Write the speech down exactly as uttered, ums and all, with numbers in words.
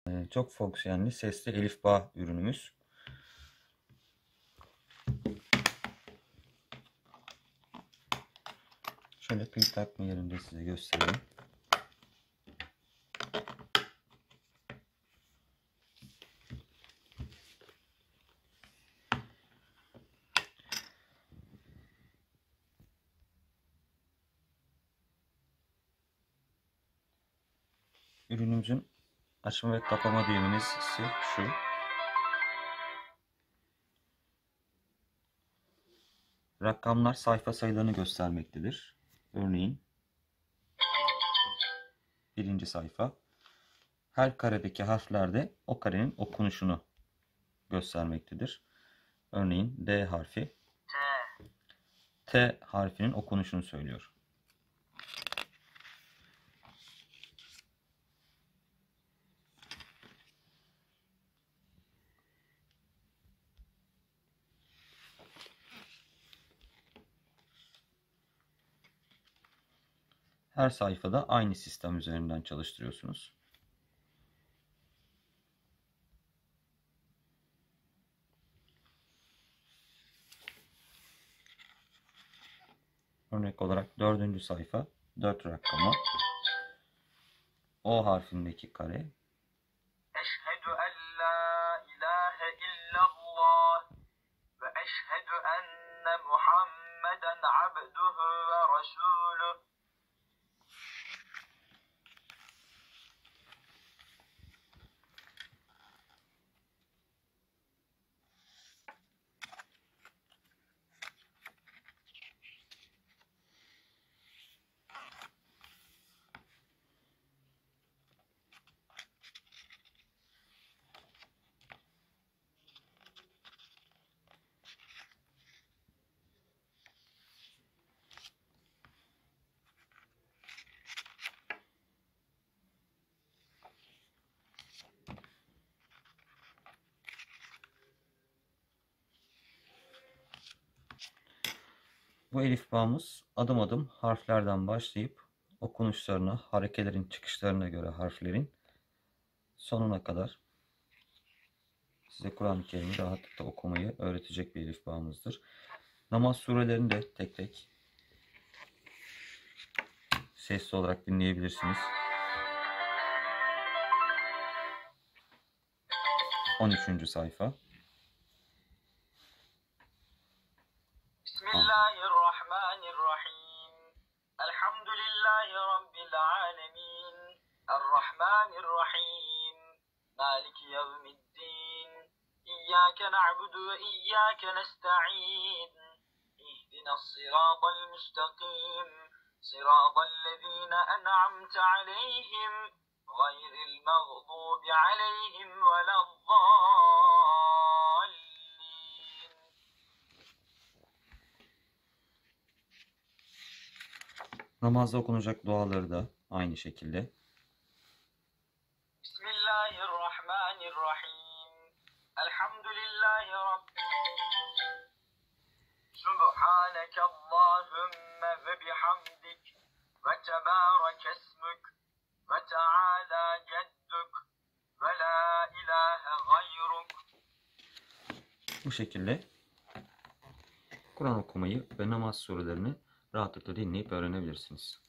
Ee, çok fonksiyonel sesli elif ba ürünümüz. Şöyle pil takma yerinde size göstereyim. Ürünümüzün açma ve kapama düğmesi şu. Rakamlar sayfa sayılarını göstermektedir. Örneğin birinci sayfa. Her karedeki harflerde o karenin okunuşunu göstermektedir. Örneğin D harfi T harfinin okunuşunu söylüyor. Her sayfada aynı sistem üzerinden çalıştırıyorsunuz. Örnek olarak dördüncü sayfa dört rakamı. O harfindeki kare. Eşhedü en la ilahe illallah ve eşhedü enne Muhammeden abduhu ve resuluh. Bu elif bağımız adım adım harflerden başlayıp okunuşlarına, harekelerin çıkışlarına göre harflerin sonuna kadar size Kur'an-ı Kerim'i rahatlıkla okumayı öğretecek bir elif bağımızdır. Namaz surelerini de tek tek sesli olarak dinleyebilirsiniz. on üçüncü sayfa. Bismillahirrahmanirrahim. Elhamdülillahi Rabbil alemin. Errahmanirrahim. Maliki yevmiddin. İyyâke na'budu ve iyyâke nesta'in. İhdinas sıratal müstakim. Sıratallezîne en'amte aleyhim. Gayril mağdubi aleyhim veleddâllin. Namazda okunacak duaları da aynı şekilde. Bismillahirrahmanirrahim. Elhamdülillahi Rabbil Subhaneke Allahümme ve bihamdik ve tebâreke esmük ve teâlâ ceddük ve la ilahe gayruk. Bu şekilde Kur'an okumayı ve namaz surelerini rahatlıkla dinleyip öğrenebilirsiniz.